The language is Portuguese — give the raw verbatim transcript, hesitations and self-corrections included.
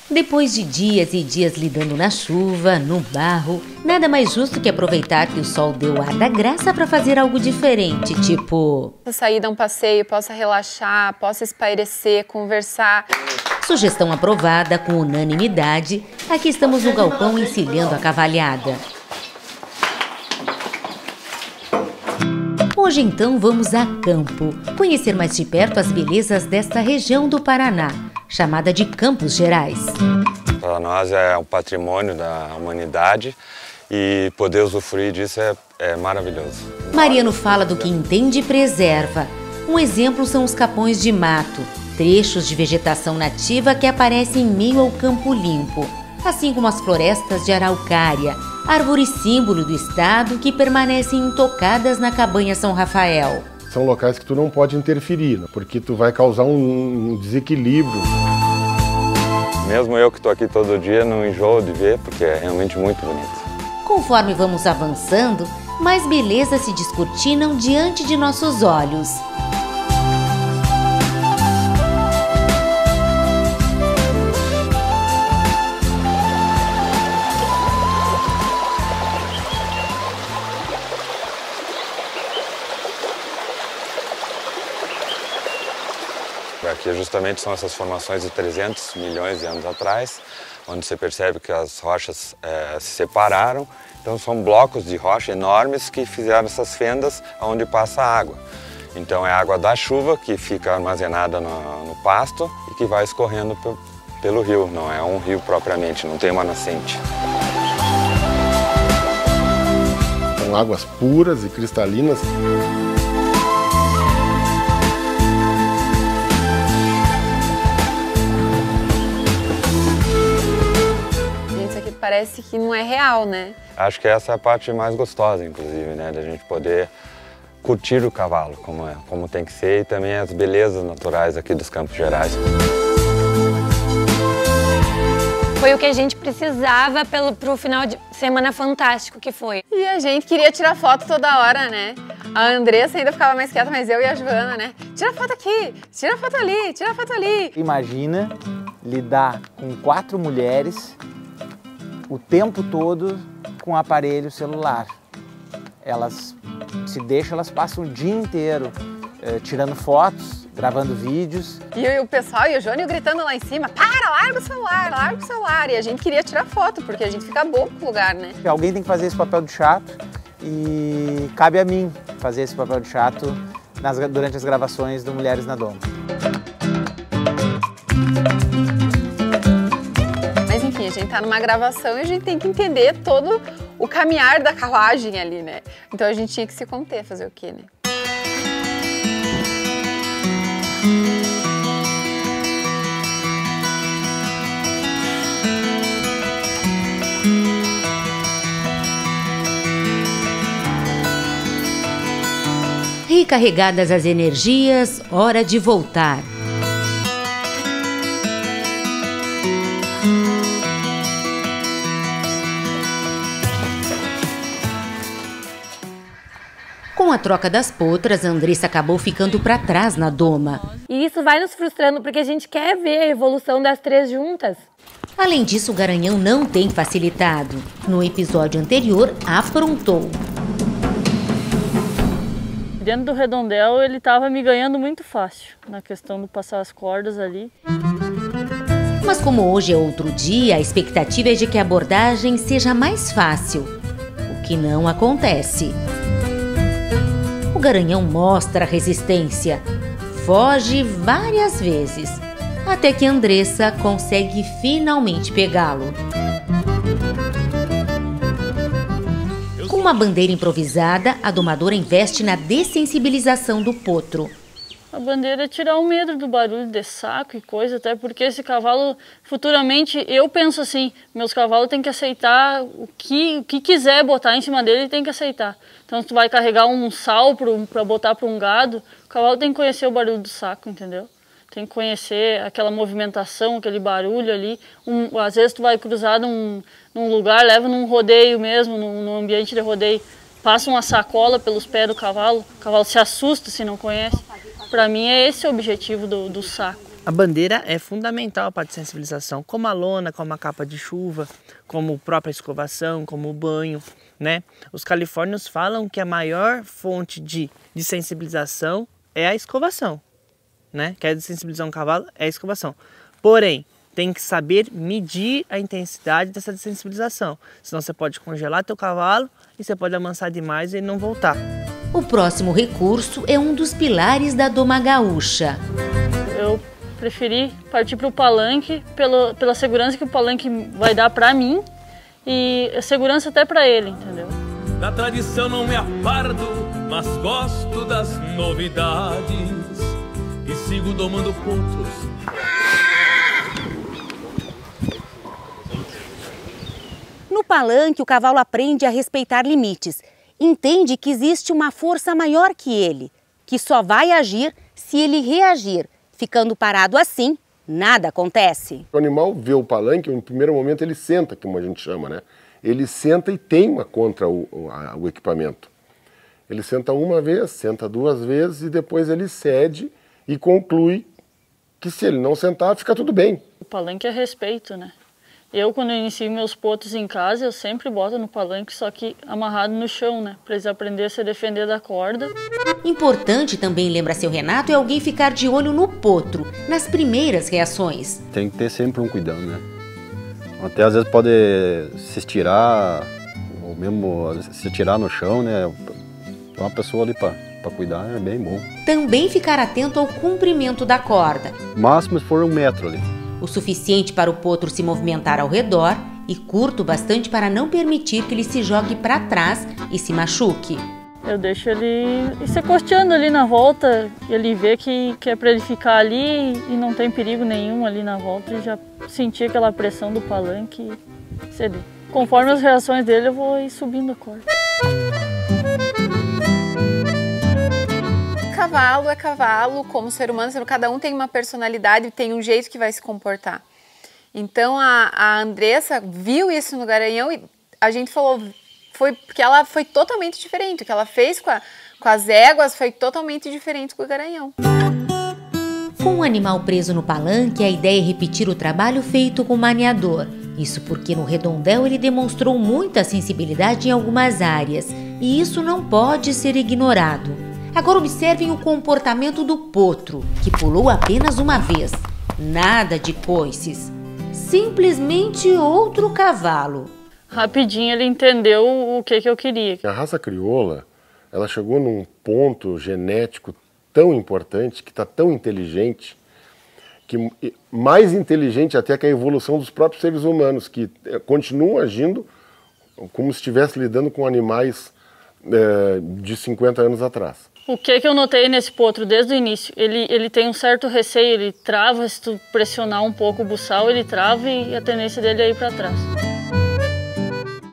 Depois de dias e dias lidando na chuva, no barro, nada mais justo que aproveitar que o sol deu ar da graça para fazer algo diferente, tipo... sair, dar um passeio, possa relaxar, possa espairecer, conversar. Sugestão aprovada com unanimidade, aqui estamos no galpão encilhando a cavalhada. Hoje então vamos a campo, conhecer mais de perto as belezas desta região do Paraná, chamada de Campos Gerais. Para nós é um patrimônio da humanidade e poder usufruir disso é, é maravilhoso. Mariano fala do que entende e preserva. Um exemplo são os capões de mato, trechos de vegetação nativa que aparecem em meio ao campo limpo, assim como as florestas de araucária, árvores símbolo do estado que permanecem intocadas na cabanha São Rafael. São locais que tu não pode interferir, porque tu vai causar um, um desequilíbrio. Mesmo eu que estou aqui todo dia não enjoo de ver, porque é realmente muito bonito. Conforme vamos avançando, mais belezas se descortinam diante de nossos olhos. Aqui justamente são essas formações de trezentos milhões de anos atrás, onde você percebe que as rochas é, se separaram. Então são blocos de rocha enormes que fizeram essas fendas onde passa a água. Então é a água da chuva que fica armazenada no, no pasto e que vai escorrendo pelo rio. Não é um rio propriamente, não tem uma nascente. São águas puras e cristalinas. Parece que não é real, né? Acho que essa é a parte mais gostosa, inclusive, né? Da gente poder curtir o cavalo, como, é, como tem que ser, e também as belezas naturais aqui dos Campos Gerais. Foi o que a gente precisava pelo, pro final de semana fantástico que foi. E a gente queria tirar foto toda hora, né? A Andressa ainda ficava mais quieta, mas eu e a Joana, né? Tira foto aqui, tira foto ali, tira foto ali. Imagina lidar com quatro mulheres o tempo todo com aparelho celular. Elas se deixam, elas passam o dia inteiro eh, tirando fotos, gravando vídeos. E, eu, e o pessoal, e o Jônio gritando lá em cima, para, larga o celular, larga o celular. E a gente queria tirar foto, porque a gente fica bobo com o lugar, né? Alguém tem que fazer esse papel de chato e cabe a mim fazer esse papel de chato nas, durante as gravações do Mulheres na Doma. A gente tá numa gravação e a gente tem que entender todo o caminhar da carruagem ali, né? Então a gente tinha que se conter, fazer o quê, né? Recarregadas as energias, hora de voltar. Com a troca das potras, a Andressa acabou ficando para trás na doma. E isso vai nos frustrando porque a gente quer ver a evolução das três juntas. Além disso, o Garanhão não tem facilitado. No episódio anterior, aprontou. Dentro do redondel, ele estava me ganhando muito fácil, na questão de passar as cordas ali. Mas como hoje é outro dia, a expectativa é de que a abordagem seja mais fácil, o que não acontece. O Garanhão mostra resistência, foge várias vezes, até que Andressa consegue finalmente pegá-lo. Com uma bandeira improvisada, a domadora investe na dessensibilização do potro. A bandeira é tirar o medo do barulho de saco e coisa, até porque esse cavalo, futuramente, eu penso assim, meus cavalos têm que aceitar o que, o que quiser botar em cima dele, ele tem que aceitar. Então, se tu vai carregar um sal para botar para um gado, o cavalo tem que conhecer o barulho do saco, entendeu? Tem que conhecer aquela movimentação, aquele barulho ali. Um, às vezes tu vai cruzar num, num lugar, leva num rodeio mesmo, num, num ambiente de rodeio, passa uma sacola pelos pés do cavalo, o cavalo se assusta se não conhece. Para mim é esse o objetivo do, do saco. A bandeira é fundamental para a sensibilização, como a lona, como a capa de chuva, como a própria escovação, como o banho, né? Os califórnios falam que a maior fonte de, de sensibilização é a escovação, né? Quer sensibilizar um cavalo, é a escovação. Porém, tem que saber medir a intensidade dessa desensibilização, senão você pode congelar teu cavalo e você pode amansar demais e não voltar. O próximo recurso é um dos pilares da doma gaúcha. Eu preferi partir para o palanque pelo, pela segurança que o palanque vai dar para mim e a segurança até para ele, entendeu? Da tradição não me aparto, mas gosto das novidades e sigo domando potros. No palanque, o cavalo aprende a respeitar limites. Entende que existe uma força maior que ele, que só vai agir se ele reagir. Ficando parado assim, nada acontece. O animal vê o palanque, no primeiro momento ele senta, como a gente chama, né? Ele senta e teima contra o, o, a, o equipamento. Ele senta uma vez, senta duas vezes e depois ele cede e conclui que se ele não sentar, fica tudo bem. O palanque é respeito, né? Eu, quando eu inicio meus potros em casa, eu sempre boto no palanque, só que amarrado no chão, né? Para eles aprenderem a se defender da corda. Importante também, lembra seu Renato, é alguém ficar de olho no potro, nas primeiras reações. Tem que ter sempre um cuidado, né? Até às vezes pode se estirar, ou mesmo se tirar no chão, né? Uma pessoa ali para cuidar é bem bom. Também ficar atento ao comprimento da corda. Máximo se for um metro ali. O suficiente para o potro se movimentar ao redor e curto bastante para não permitir que ele se jogue para trás e se machuque. Eu deixo ele ir se acosteando ali na volta, ele vê que, que é para ele ficar ali e não tem perigo nenhum ali na volta e já sentir aquela pressão do palanque e ceder. Conforme as reações dele, eu vou ir subindo a corda. Cavalo é cavalo, como ser humano, cada um tem uma personalidade, tem um jeito que vai se comportar. Então a, a Andressa viu isso no Garanhão e a gente falou, foi porque ela foi totalmente diferente. O que ela fez com, a, com as éguas foi totalmente diferente com o Garanhão. Com o animal preso no palanque, a ideia é repetir o trabalho feito com o maniador. Isso porque no redondel ele demonstrou muita sensibilidade em algumas áreas e isso não pode ser ignorado. Agora observem o comportamento do potro, que pulou apenas uma vez. Nada de coices. Simplesmente outro cavalo. Rapidinho ele entendeu o que, que eu queria. A raça crioula, ela chegou num ponto genético tão importante, que está tão inteligente, que mais inteligente até que a evolução dos próprios seres humanos, que continuam agindo como se estivesse lidando com animais é, de cinquenta anos atrás. O que, que eu notei nesse potro desde o início? Ele, ele tem um certo receio, ele trava, se tu pressionar um pouco o buçal, ele trava e a tendência dele é ir para trás.